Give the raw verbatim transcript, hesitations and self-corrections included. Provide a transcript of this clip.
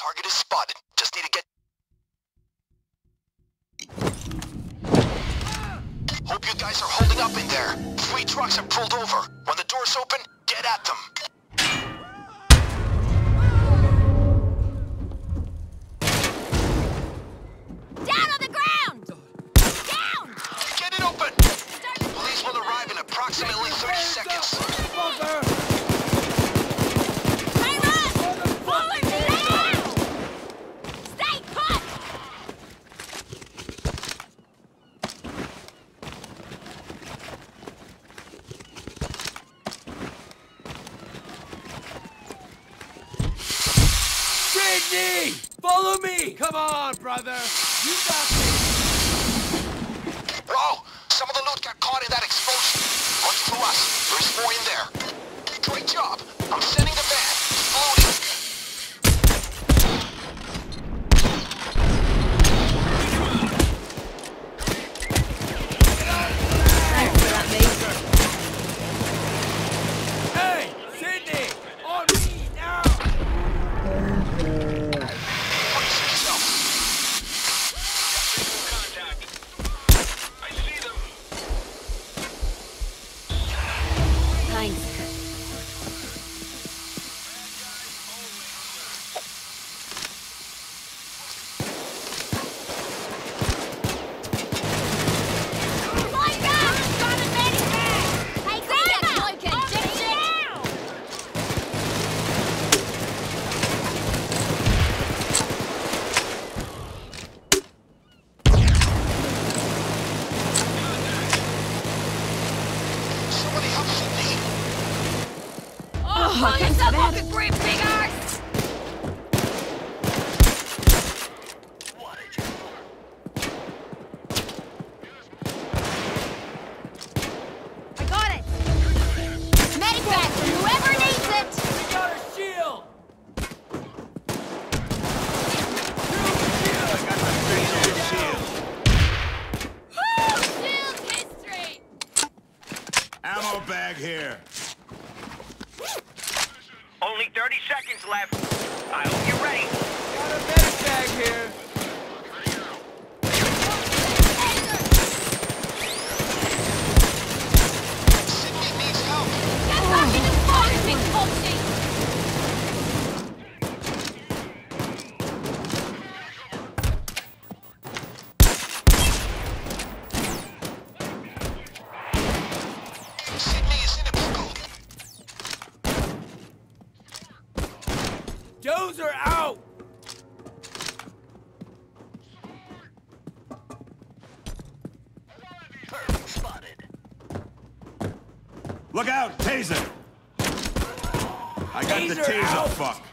Target is spotted. Just need to get... Hope you guys are holding up in there. Three trucks are pulled over. When the doors open, get at them. Down on the ground! Down! Get it open! Police will arrive in approximately thirty seconds. Hey, run! Forward me now! Stay put! Sydney! Follow me! Come on, brother! You got me! Whoa! Some of the loot got caught in that explosion. Watch through us. There's more in there. Great job. I'm sending the van. Loading. Thanks for that, mate. Hey! Sydney! On me now! Brace yourself. Thanks. Line up! Got a medic bag! Hey, grab that bloke and ditch it! Somebody help Sydney. Oh, pull yourself off the grip, big arse! I got it! Medic bag for whoever needs it! We got a shield! Woo! Shield history! Ammo bag here. Only thirty seconds left. I hope you're ready. Got a medic bag here! Sydney needs help. Get back in the fire, big foxy! Sydney is in a pickle. Joes are out! Look out, taser! I got the Taser taser, out. fuck.